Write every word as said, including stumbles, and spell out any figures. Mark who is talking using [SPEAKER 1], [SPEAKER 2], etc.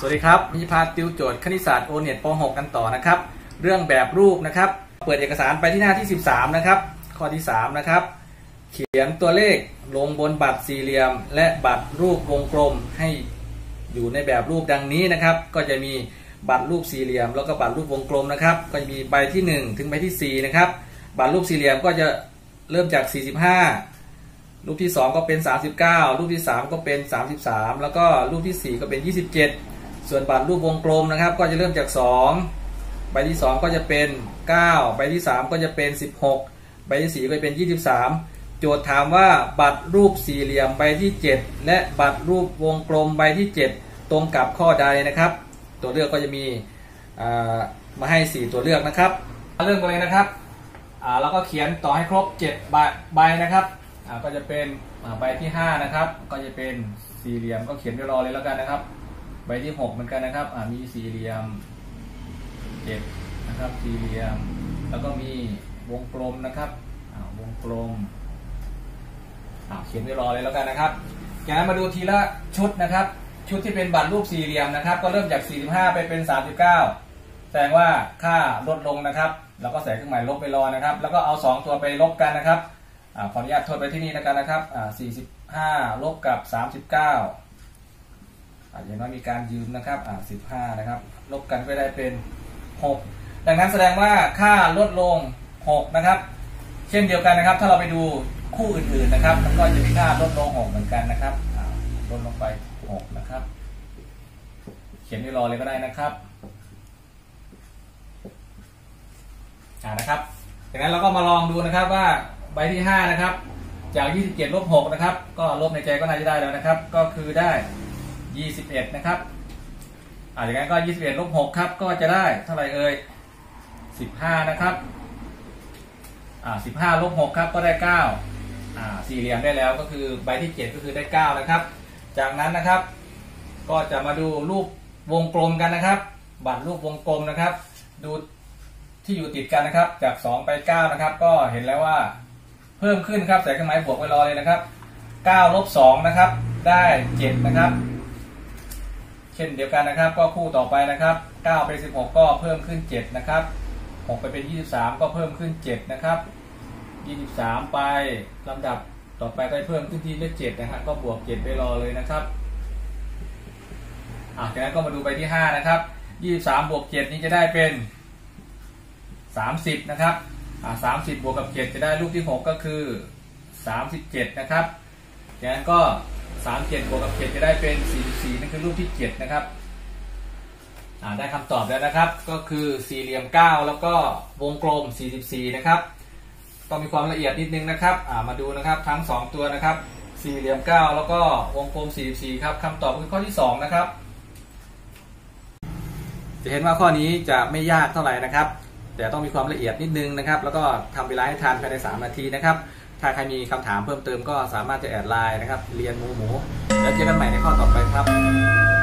[SPEAKER 1] สวัสดีครับมิพาติวโจทย์คณิตศาสตร์โอเน็ตป .หก กันต่อนะครับเรื่องแบบรูปนะครับเปิดเอกสารไปที่หน้าที่สิบสามนะครับข้อที่สามนะครับเขียนตัวเลขลงบนบัตรสี่เหลี่ยมและบัตรรูปวงกลมให้อยู่ในแบบรูปดังนี้นะครับก็จะมีบัตรรูปสี่เหลี่ยมแล้วก็บัตรรูปวงกลมนะครับก็จะมีใบที่หนึ่งถึงใบที่สี่นะครับบัตรรูปสี่เหลี่ยมก็จะเริ่มจากสี่สิบห้ารูปที่สองก็เป็นสามสิบเก้ารูปที่สามก็เป็นสามสิบสามแล้วก็รูปที่สี่ก็เป็นยี่สิบเจ็ดส่วนบัตรรูปวงกลมนะครับก็จะเริ่มจากสองใบที่สองก็จะเป็นเก้าใบที่สามก็จะเป็นสิบหกใบที่สี่ก็เป็นยี่สิบสามโจทย์ถามว่าบัตรรูปสี่เหลี่ยมใบที่เจ็ดและบัตรรูปวงกลมใบที่เจ็ดตรงกับข้อใดนะครับตัวเลือกก็จะมีมาให้สี่ตัวเลือกนะครับเริ่มกันเลยนะครับแล้วก็เขียนต่อให้ครบเจ็ดใบใบนะครับก็จะเป็นใบที่ห้านะครับก็จะเป็นสี่เหลี่ยมก็เขียนไว้รอเลยแล้วกันนะครับใบที่หกเหมือนกันนะครับมีสี่เหลี่ยมเจ็ดนะครับสี่เหลี่ยมแล้วก็มีวงกลมนะครับวงกลมเขียนไว้รอเลยแล้วกันนะครับจากนั้นมาดูทีละชุดนะครับชุดที่เป็นบัตรรูปสี่เหลี่ยมนะครับก็เริ่มจากสี่สิบห้าไปเป็นสามสิบเก้าแสดงว่าค่าลดลงนะครับแล้วก็ใส่เครื่องหมายลบไปรอนะครับแล้วก็เอาสองตัวไปลบกันนะครับขออนุญาตทดไปที่นี่แล้วกันนะครับสี่สิบห้าลบกับสามสิบเก้าอย่างน้อยมีการยืมนะครับสิบห้านะครับลบกันก็ได้เป็นหกดังนั้นแสดงว่าค่าลดลงหกนะครับเช่นเดียวกันนะครับถ้าเราไปดูคู่อื่นๆนะครับมันก็จะมีค่าลดลงหกเหมือนกันนะครับลดลงไปหกนะครับเขียนไว้รอเลยก็ได้นะครับอ่านะครับจากนั้นเราก็มาลองดูนะครับว่าใบที่ห้านะครับจากยี่สิบเจ็ดลบหกนะครับก็ลบในใจก็น่าจะได้แล้วนะครับก็คือได้ยี่สิบเอ็ดนะครับอ่าจากนั้นก็ยี่สิบเอ็ดลบหกครับก็จะได้เท่าไหร่เอ่ยสิบห้านะครับอ่าสิบห้าลบหกครับก็ได้เก้าอ่าสี่เหลี่ยมได้แล้วก็คือใบที่เจ็ดก็คือได้เก้านะครับจากนั้นนะครับก็จะมาดูรูปวงกลมกันนะครับบัตรรูปวงกลมนะครับดูที่อยู่ติดกันนะครับจากสองไปเก้านะครับก็เห็นแล้วว่าเพิ่มขึ้นครับใส่เครื่องหมายบวกไว้รอเลยนะครับเก้าลบสองนะครับได้เจ็ดนะครับเช่นเดียวกันนะครับก็คู่ต่อไปนะครับเก้าไปสิบหกก็เพิ่มขึ้นเจ็ดนะครับหกไปเป็นยี่สิบสามก็เพิ่มขึ้นเจ็ดนะครับยี่สิบสามไปลำดับต่อไปก็เพิ่มขึ้นที่เลขเจ็ดนะครับก็บวกเจ็ดไปรอเลยนะครับอ่ะจากนั้นก็มาดูใบที่ห้านะครับยี่สิบสามบวกเจ็ดนี้จะได้เป็นสามสิบนะครับอ่าสามสิบบวกกับเจ็ดจะได้รูปที่หกก็คือสามสิบเจ็ดนะครับจากนั้นก็สามสิบเจ็ดบวกกับเจ็ดจะได้เป็นสี่สิบสี่นั่นคือรูปที่เจ็ดนะครับอ่าได้คำตอบแล้วนะครับก็คือสี่เหลี่ยมเก้าแล้วก็วงกลมสี่สิบสี่นะครับต้องมีความละเอียดนิดนึงนะครับอ่ามาดูนะครับทั้งสองตัวนะครับสี่เหลี่ยมเก้าแล้วก็วงกลมสี่สิบสี่ครับคำตอบคือข้อที่สองนะครับจะเห็นว่าข้อนี้จะไม่ยากเท่าไหร่นะครับแต่ต้องมีความละเอียดนิดนึงนะครับแล้วก็ทำเวลาให้ทันภายในสามนาทีนะครับถ้าใครมีคำถามเพิ่มเติมก็สามารถจะแอดไลน์นะครับเรียนหมูหมูแล้วเจอกันใหม่ในข้อต่อไปครับ